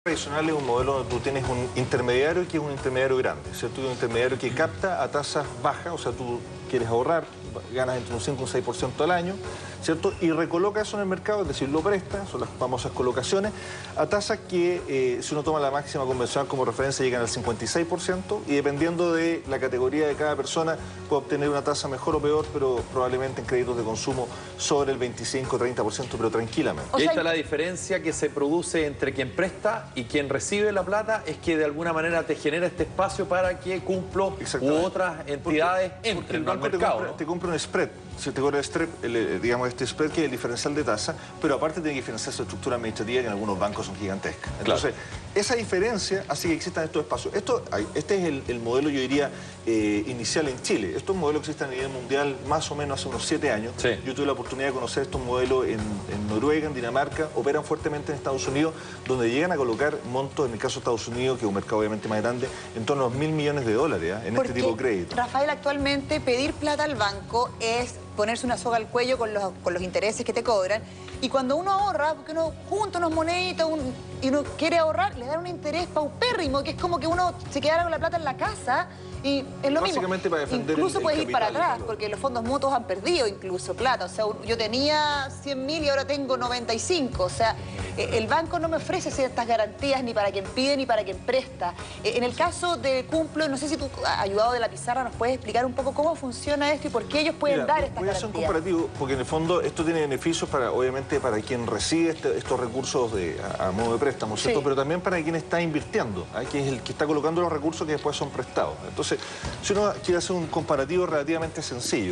Tradicional es un modelo donde tú tienes un intermediario que es un intermediario grande, ¿cierto? Un intermediario que capta a tasas bajas, o sea, tú quieres ahorrar, ganas entre un 5 y un 6% al año, ¿cierto? Y recoloca eso en el mercado, es decir, lo presta, son las famosas colocaciones, a tasas que, si uno toma la máxima convencional como referencia, llegan al 56%, y dependiendo de la categoría de cada persona, puede obtener una tasa mejor o peor, pero probablemente en créditos de consumo sobre el 25-30%, pero tranquilamente. Y ahí está la diferencia que se produce entre quien presta y quien recibe la plata, es que de alguna manera te genera este espacio para que Cumplo u otras entidades entren al mercado, ¿no? Te compra un spread, si te cobra el spread, digamos este spread que es el diferencial de tasa, pero aparte tiene que financiar su estructura administrativa que en algunos bancos son gigantescas. Entonces, esa diferencia hace que existan estos espacios. Este es el modelo, yo diría, inicial en Chile. Estos modelos existen a nivel mundial más o menos hace unos 7 años. Sí. Yo tuve la oportunidad de conocer estos modelos en Noruega, en Dinamarca, operan fuertemente en Estados Unidos, donde llegan a colocar montos, en el caso de Estados Unidos, que es un mercado obviamente más grande, en torno a los $1.000 millones en este tipo de crédito. Rafael, actualmente pedir plata al banco es ponerse una soga al cuello con los intereses que te cobran, y cuando uno ahorra, porque uno junta unos moneditos y uno quiere ahorrar, le dan un interés paupérrimo, que es como que uno se quedara con la plata en la casa. Y es lo mismo. Para defender incluso puedes ir para atrás, porque los fondos mutuos han perdido incluso plata. O sea, yo tenía 100.000 y ahora tengo 95. O sea, el banco no me ofrece ciertas garantías ni para quien pide ni para quien presta. En el caso de Cumplo, no sé si tú, ayudado de la pizarra, nos puedes explicar un poco cómo funciona esto y por qué ellos pueden dar estas garantías. Voy a hacer un comparativo, porque en el fondo esto tiene beneficios para, obviamente, para quien recibe estos recursos a modo de préstamo, ¿cierto? Sí. Pero también para quien está invirtiendo, que es el que está colocando los recursos que después son prestados. Entonces, si uno quiere hacer un comparativo relativamente sencillo,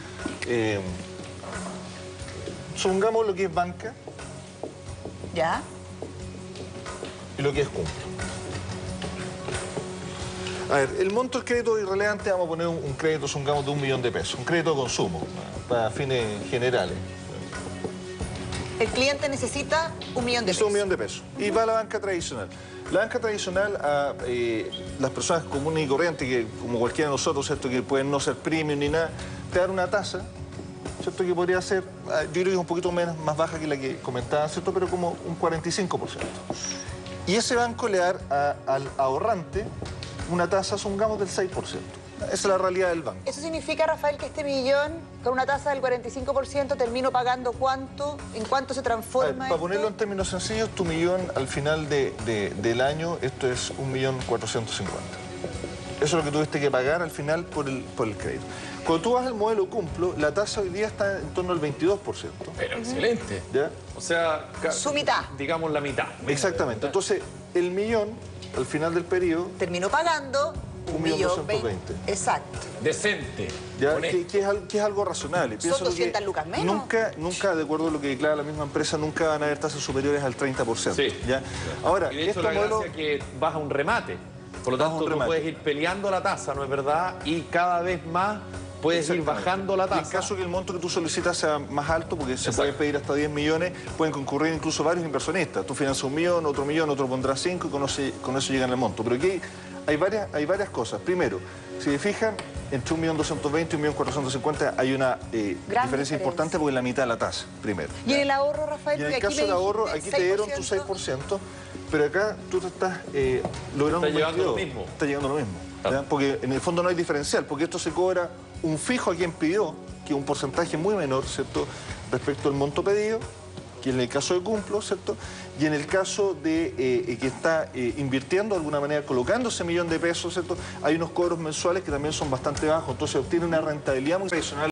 supongamos lo que es banca y lo que es Cumplo. A ver, el monto del crédito irrelevante, vamos a poner un crédito, supongamos, de $1 millón, un crédito de consumo, para fines generales. El cliente necesita $1 millón. Es $1 millón. Y va a la banca tradicional. La banca tradicional, a las personas comunes y corrientes, que como cualquiera de nosotros, ¿cierto?, que pueden no ser premium ni nada, te dan una tasa, ¿cierto?, que podría ser, yo creo que es un poquito más baja que la que comentaba, ¿cierto?, pero como un 45%. Y ese banco le da al ahorrante una tasa, supongamos, del 6%. Esa es la realidad del banco. ¿Eso significa, Rafael, que este millón, con una tasa del 45%, termino pagando cuánto? ¿En cuánto se transforma? Para ponerlo en términos sencillos, tu millón al final del año, esto es $1.450.000. Eso es lo que tuviste que pagar al final por el crédito. Cuando tú vas al modelo Cumplo, la tasa hoy día está en torno al 22%. Pero excelente. ¿Ya? O sea, su mitad. Digamos la mitad. Exactamente. Entonces, el millón, al final del periodo, terminó pagando $1.220.000. Exacto. Decente. ¿Ya? Que es algo razonable. Son 200 lucas menos. Nunca, de acuerdo a lo que declara la misma empresa, nunca van a haber tasas superiores al 30%. Sí. ¿Ya? Ahora, y de hecho, la gracia es que vas a un remate. Por lo tanto, tú puedes ir peleando la tasa, ¿no es verdad? Y cada vez más puedes ir bajando la tasa. En caso que el monto que tú solicitas sea más alto, porque se puede pedir hasta 10 millones, pueden concurrir incluso varios inversionistas. Tú financias $1 millón, otro pondrá 5 y con eso llegan al monto. Pero aquí hay varias cosas. Primero, si se fijan, entre $1.220.000 y $1.450.000 hay una diferencia importante porque es la mitad de la tasa, primero. ¿Y en el ahorro, Rafael? Y en el caso del ahorro, aquí te dieron tu 6%, pero acá tú te estás logrando un 22%. Está llegando lo mismo. ¿Ya? Porque en el fondo no hay diferencial, porque esto se cobra un fijo a quien pidió, que es un porcentaje muy menor, ¿cierto?, respecto al monto pedido, que en el caso de Cumplo, ¿cierto?, y en el caso de que está invirtiendo de alguna manera, colocando ese $1 millón, ¿cierto?, hay unos cobros mensuales que también son bastante bajos, entonces obtiene una rentabilidad muy tradicional.